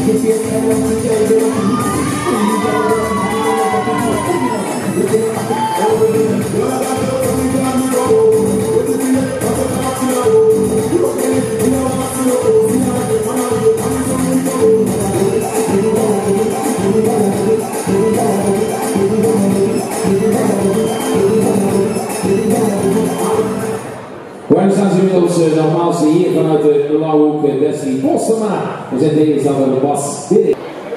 Wij staan inmiddels nogmaals hier vanuit de Blauwhoek Wesley Postema. We zijn tegenstander Bas Dirk.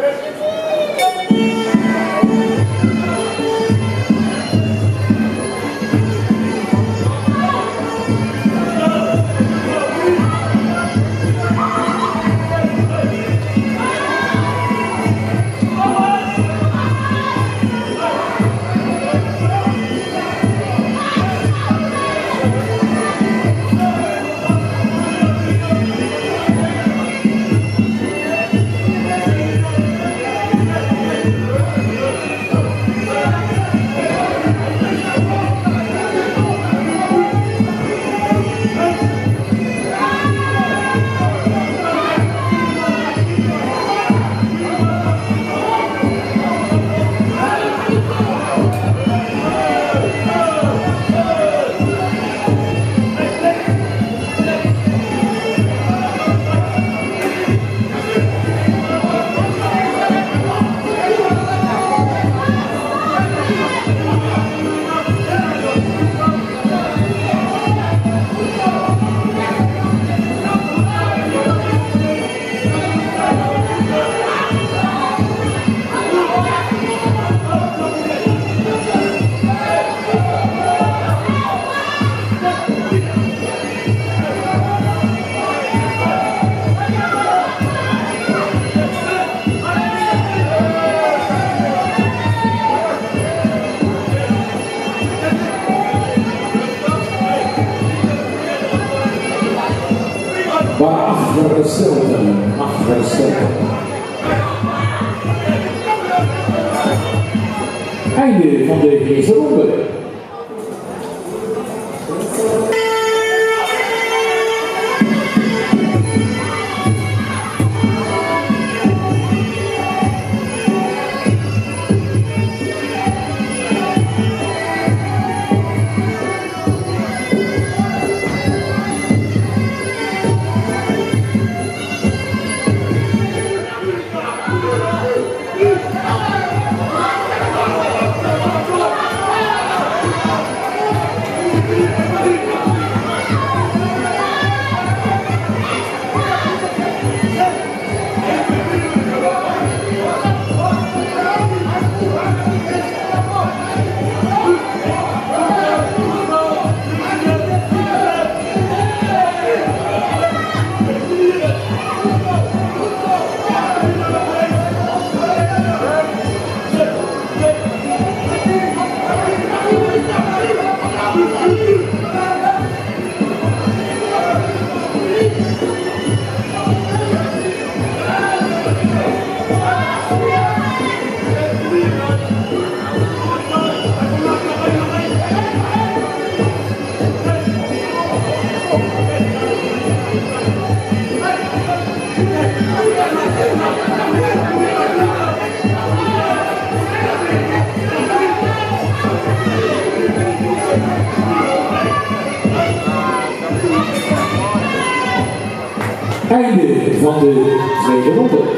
Maar achter de stilte, achter de stilte. Einde van de eerste ronde. Einde van de tweede ronde.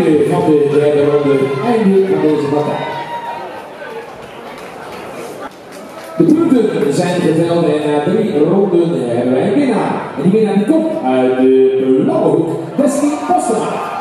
einde van de derde ronde, einde van deze partij. De punten zijn geteld en na 3 ronden hebben wij een winnaar. En die winnaar die komt uit de blauwe hoek, Wesley Postema.